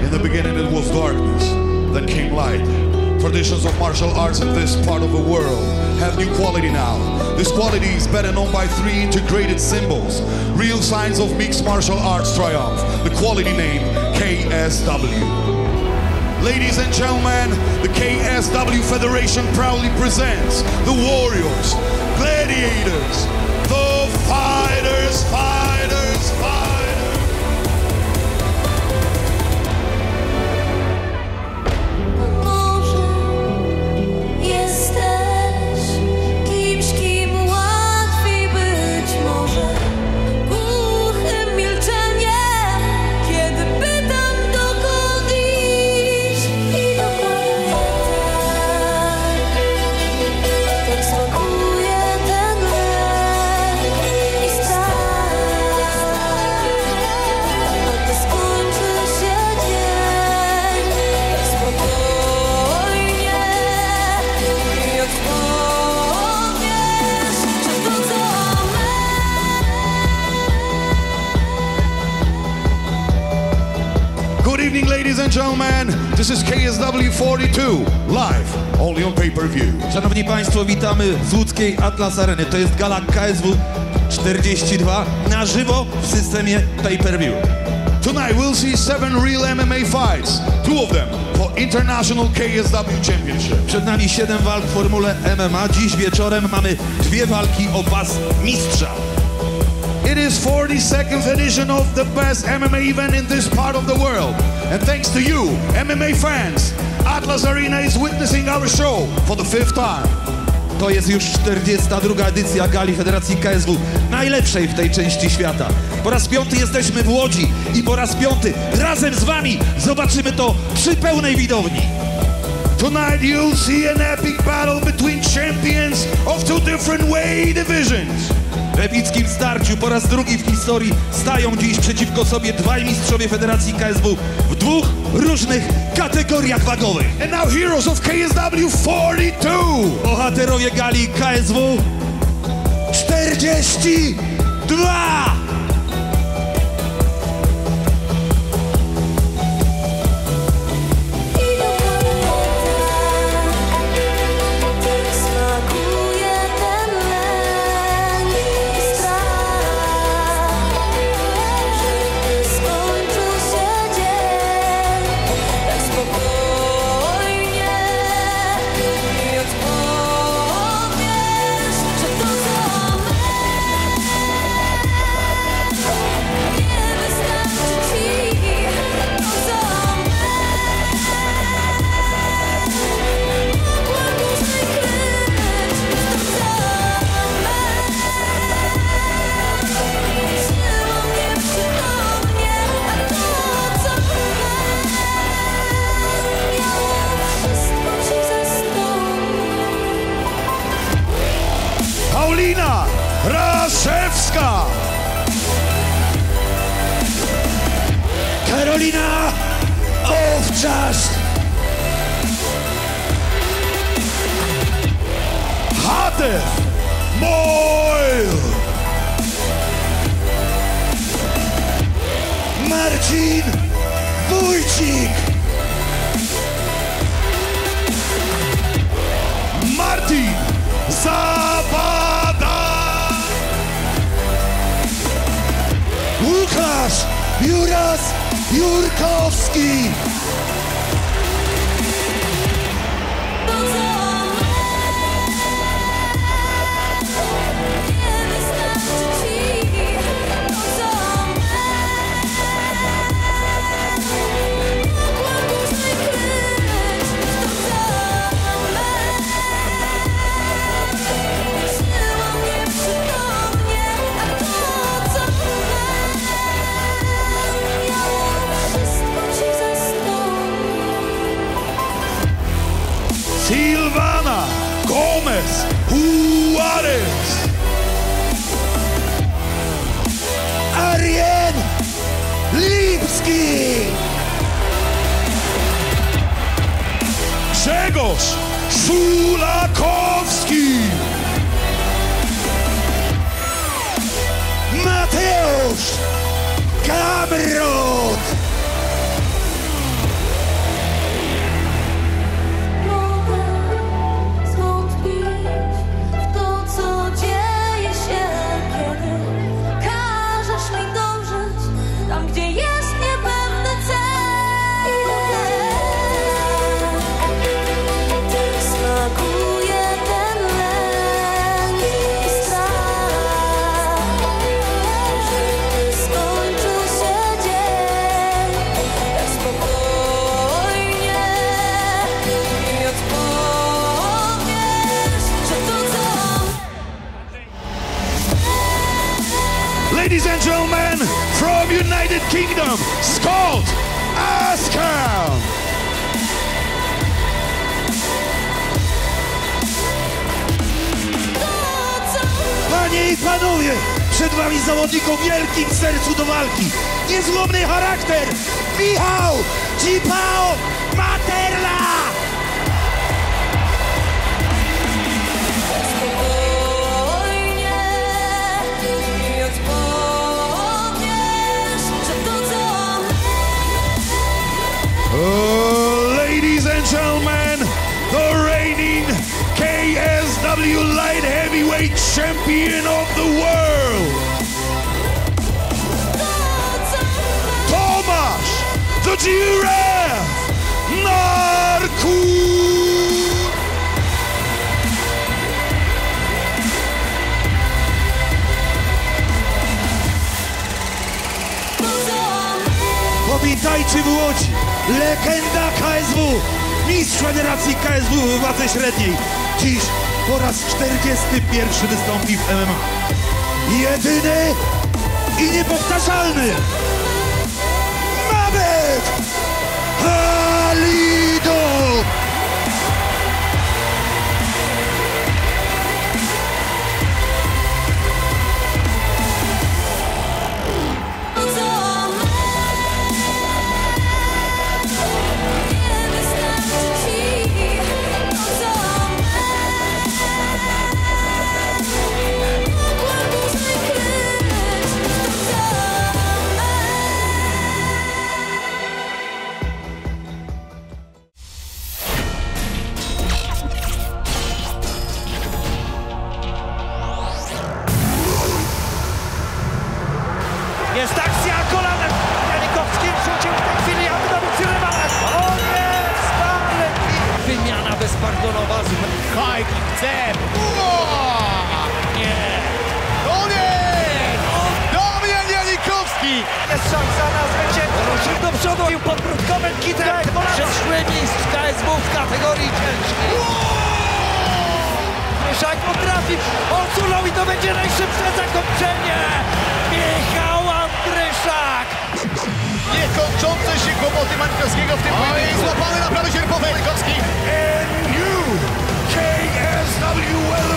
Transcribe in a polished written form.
In the beginning it was darkness, then came light. Traditions of martial arts in this part of the world have new quality now. This quality is better known by three integrated symbols, real signs of mixed martial arts triumph. The quality name, KSW. Ladies and gentlemen, the KSW Federation proudly presents the Warriors, Gladiators, the Fighters, Fighters, Fighters. Good evening, ladies and gentlemen. This is KSW 42, live, only on pay-per-view. Szanowni Państwo, witamy z łódzkiej Atlas Areny. To jest gala KSW 42 na żywo w systemie pay-per-view. Tonight we'll see 7 real MMA fights, 2 of them for International KSW Championship. Przed nami 7 walk w formule MMA. Dziś wieczorem mamy 2 walki o pas mistrza. It is 42nd edition of the best MMA event in this part of the world. And thanks to you, MMA fans, Atlas Arena is witnessing our show for the 5th time. To jest już 42. edycja gali Federacji KSW, najlepszej w tej części świata. Po raz 5 jesteśmy w Łodzi i po raz 5 razem z wami zobaczymy to przy pełnej widowni. Tonight you'll see an epic battle between champions of 2 different weight divisions. W epickim starciu po raz 2 w historii stają dziś przeciwko sobie 2 mistrzowie Federacji KSW w 2 różnych kategoriach wagowych. And now heroes of KSW 42. Bohaterowie gali KSW 42. Paulina Raszewska. Karolina Owczarz. Hatew Moil. Marcin Wójcik. Martin Zawada. Łukasz Juras Jurkowski. Silvana Gomez Juarez. Arjen Lipski. Grzegorz Szulakowski. Mateusz Kamrot. man from United Kingdom, Scott Askham! Panie i panowie, przed wami zawodnik o wielkim sercu do walki, niezłomny charakter, Michał Cipao Materla! Ladies and gentlemen, the reigning KSW Light Heavyweight Champion of the world, Tomasz the Giraffe Narkun! Powitajcie w Łodzi, legenda KSW, mistrz Federacji KSW w wadze średniej. Dziś po raz 41 wystąpi w MMA. Jedyny i niepowtarzalny Mamet Halidow! Jest akcja kolanem. Janikowski rzucił w tej chwili, aby dobić rywala. O nie! Stanley! Wymiana bezpardonowa. Hajk chce! Nie! Koniec! Damian Janikowski! Jest szansa na zwycięstwo. Ruszył do przodu. Podbródkowym kitem. Przyszły mistrz KSW w kategorii ciężkiej. Ryszak potrafi. Odsunął i to będzie najszybsze zakończenie. Michał Andryszak! Niekończące się kłopoty Mańkowskiego w tym pojedynku. Złapany na prawy sierpowy Janikowski. And you, KSW